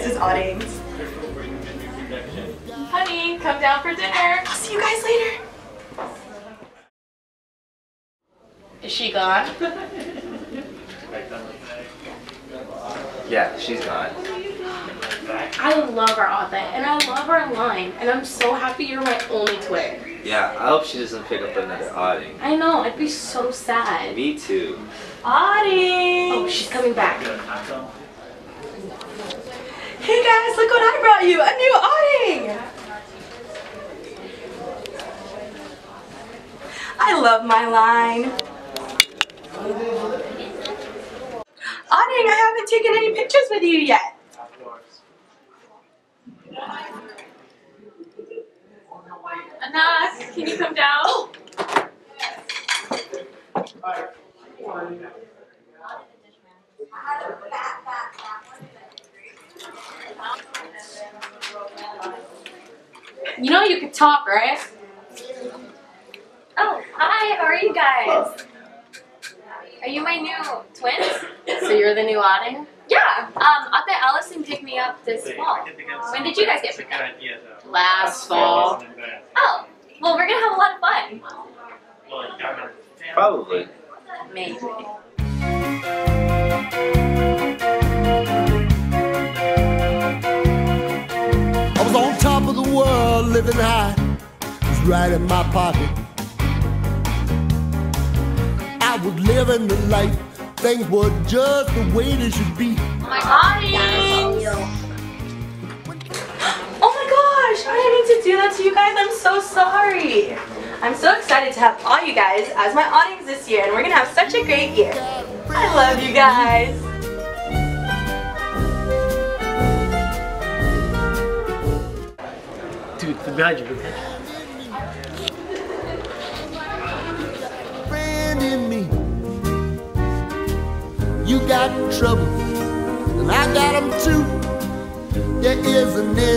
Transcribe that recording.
guys' audings. Honey, come down for dinner. I'll see you guys later. Is she gone? Yeah, she's gone. I love our author and I love our line, and I'm so happy you're my only twin. Yeah, I hope she doesn't pick up another outing. I know, I'd be so sad. Me too. Auding! Oh, she's coming back. Hey guys, look what I brought you! A new auding! I love my line. Auding, I haven't taken any pictures with you yet. Anas, can you come down? You know you could talk, right? Oh, hi, how are you guys? Are you my new twins? So you're the new outing? Yeah, Ate Allison picked me up this fall. When did you guys get picked up? Last fall. Oh, well, we're gonna have a lot of fun. Probably. Maybe. I was on top of the world, living high, it was right in my pocket. I was living the life, things were just the way they should be. My audience! Oh my gosh, I didn't mean to do that to you guys. I'm so sorry. I'm so excited to have all you guys as my audience this year, and we're gonna have such a great year. I love you guys. Dude, behind you, Friend in me, you got trouble, and I got them too. There isn't